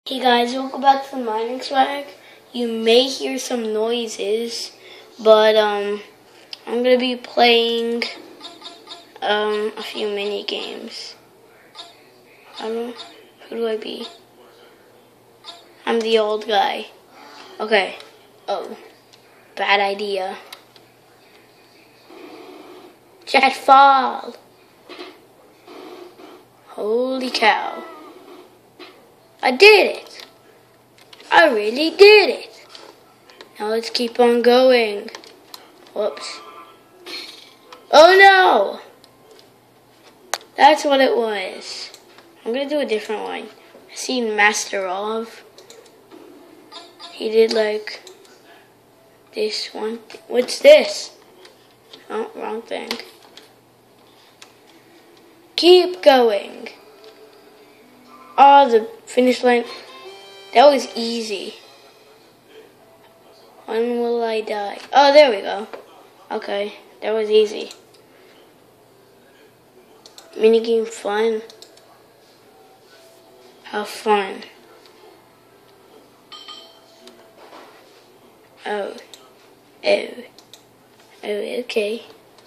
Hey guys, welcome back to the Mining Swag. You may hear some noises, but I'm gonna be playing a few mini games. I don't know, who do I be? I'm the old guy. Okay. Oh, bad idea. Jet fall. Holy cow. I did it! I really did it! Now let's keep on going. Whoops. Oh no! That's what it was. I'm gonna do a different one. I seen Master of. He did like this one. What's this? Oh, wrong thing. Keep going. Oh, the finish line. That was easy. When will I die? Oh, there we go. Okay, that was easy. Minigame fun. How fun. Oh, okay.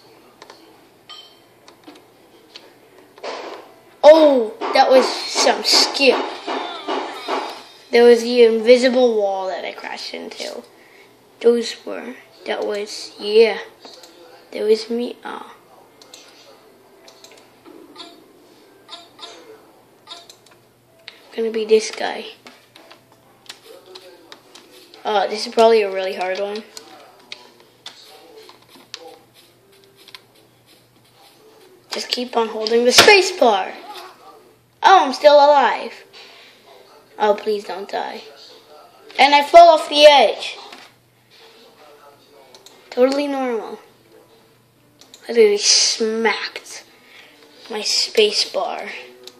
Oh, that was some skill. There was the invisible wall that I crashed into. There was me. Oh. Gonna be this guy. Oh, this is probably a really hard one. Just keep on holding the space bar. Oh, I'm still alive. Oh, please don't die. And I fell off the edge. Totally normal. I literally smacked my space bar.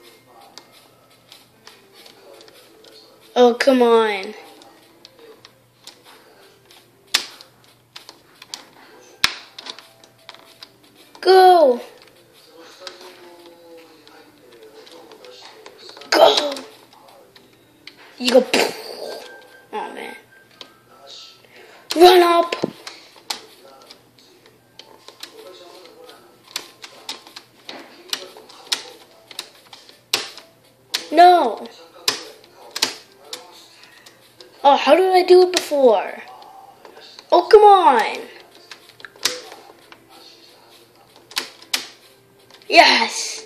Oh, come on. Go. Go. You go. Oh man. Run up. No. Oh, how did I do it before? Oh, come on. Yes.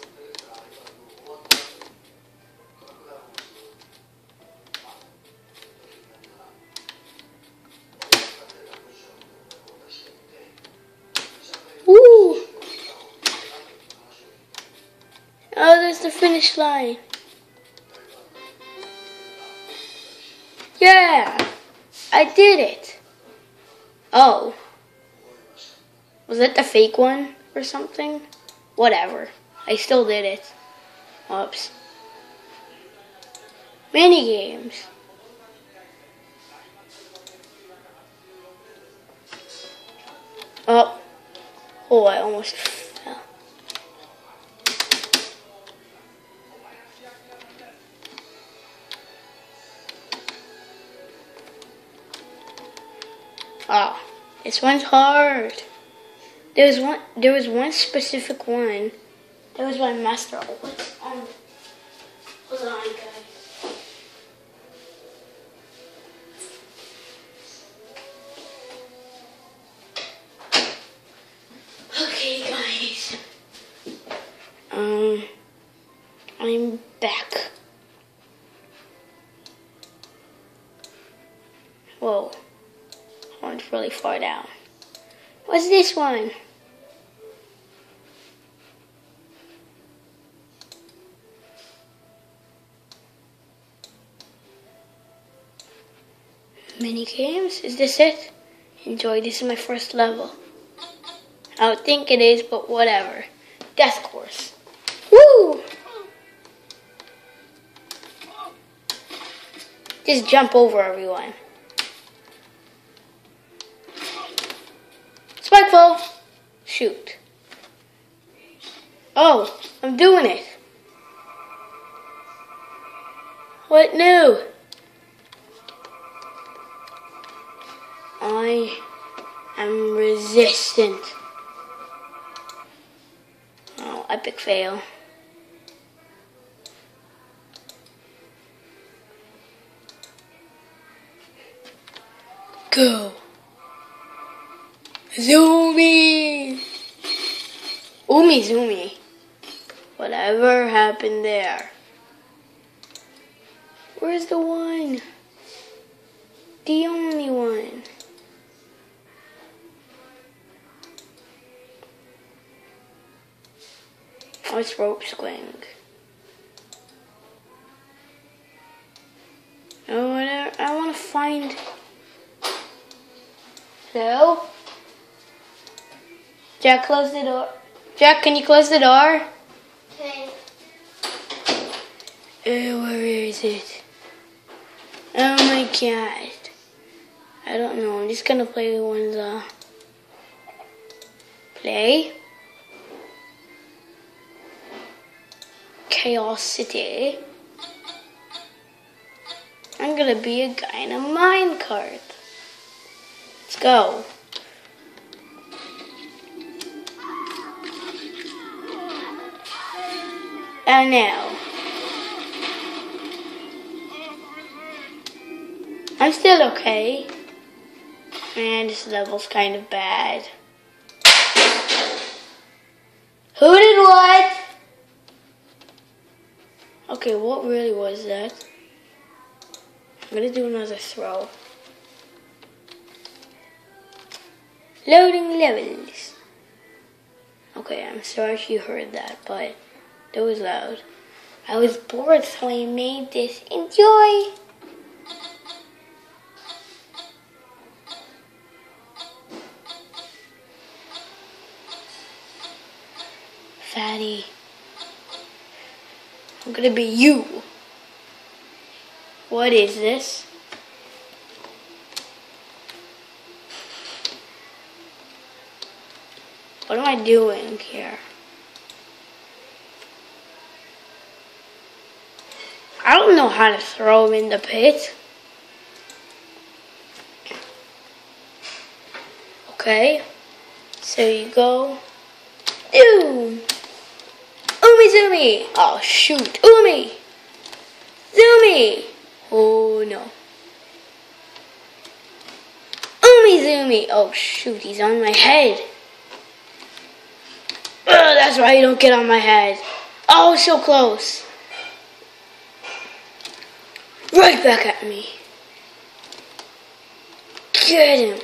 Woo! Oh, there's the finish line. Yeah, I did it. Oh. Was that the fake one or something? Whatever. I still did it. Whoops. Mini games. Oh. Oh, I almost fell. Oh, this one's hard. There was one specific one. That was my master. Oh, what's on? Hold on, guys. Okay, guys. I'm back. Whoa. I went really far down. What's this one? Mini games? Is this it? Enjoy. This is my first level. I don't think it is, but whatever. Death course. Woo! Just jump over everyone. Spikeball! Shoot. Oh, I'm doing it. What new? I am resistant. Oh, epic fail. Go. Zoomy. Zoomy. Whatever happened there? Where's the one? The only one. Oh, it's rope swing. Oh, whatever. I want to find. Hello? Jack, close the door. Jack, can you close the door? Okay. Where is it? Oh my god. I don't know. I'm just gonna play one. Play. Chaos City. I'm gonna be a guy in a minecart. Let's go. And now. I'm still okay. Man, this level's kind of bad. Who did what? Okay, what really was that? I'm gonna do another throw. Loading levels. Okay, I'm sorry if you heard that, but it was loud. I was bored, so I made this. Enjoy! Fatty. I'm gonna be you. What is this? What am I doing here? I don't know how to throw him in the pit. Okay. So you go. Ew! Zoomy! Oh shoot! Zoomy! Oh no! Zoomy! Oh shoot! He's on my head. Ugh, that's why you don't get on my head. Oh, so close! Right back at me. Get him!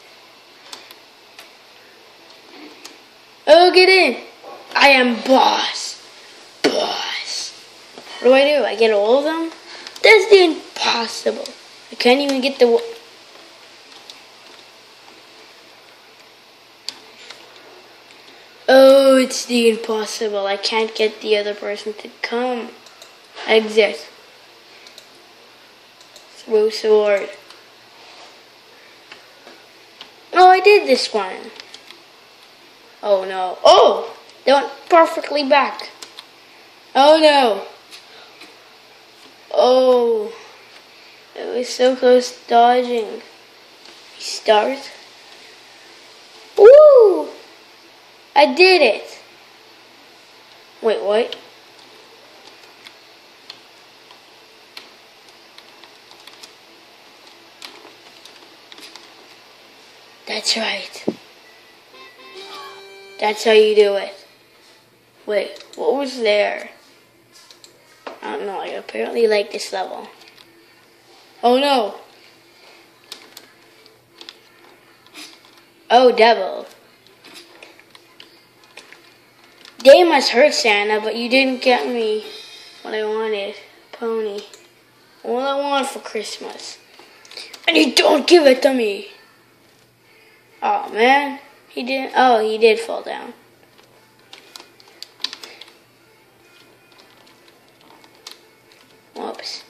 Oh, get in! I am boss. What do? I get all of them? That's the impossible. I can't even get the. Oh, it's the impossible. I can't get the other person to come. Exit. Throw sword. Oh, I did this one. Oh no. Oh! They went perfectly back. Oh no. Oh. It was so close to dodging. Restart. Woo! I did it. Wait, what? That's right. That's how you do it. Wait, what was there? I don't know, I apparently like this level. Oh no! Oh, devil. They must hurt Santa, but you didn't get me what I wanted. Pony. All I want for Christmas. And you don't give it to me! Oh man, he didn't. Oh, he did fall down. Whoops.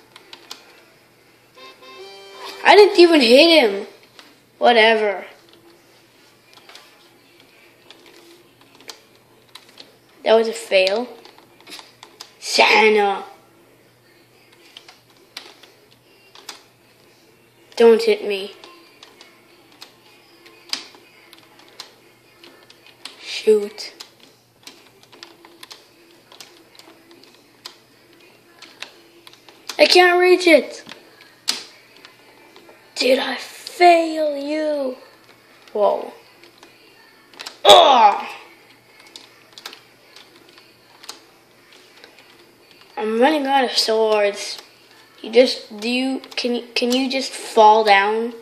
I didn't even hit him. Whatever. That was a fail. Santa. Don't hit me. loot. I can't reach it. Did I fail you? Whoa. Ugh. I'm running out of swords. Can you just fall down?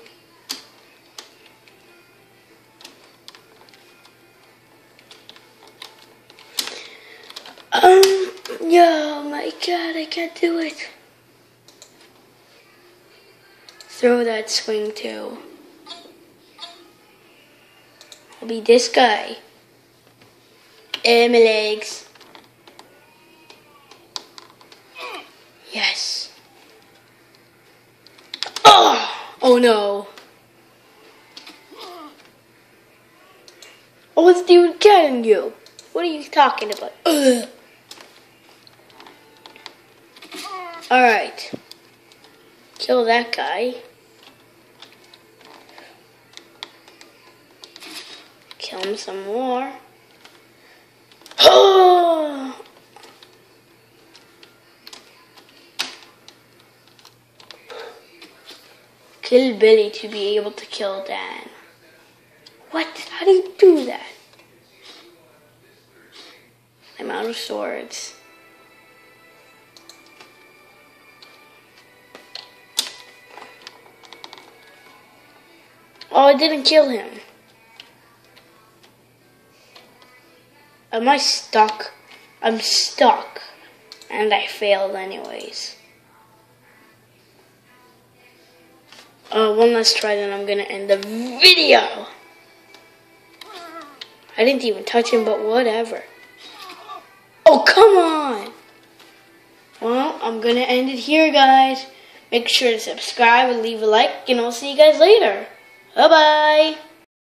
Yeah, oh my god, I can't do it. Throw that swing too. I'll be this guy. And my legs. Yes. Oh no. I wasn't even getting you. What are you talking about? Alright. Kill that guy. Kill him some more. Kill Billy to be able to kill Dan. What? How do you do that? I'm out of swords. Oh, I didn't kill him. Am I stuck? I'm stuck. And I failed anyways. One last try, then I'm gonna end the video. I didn't even touch him, but whatever. Oh, come on. Well, I'm gonna end it here, guys. Make sure to subscribe and leave a like, and I'll see you guys later. Bye-bye.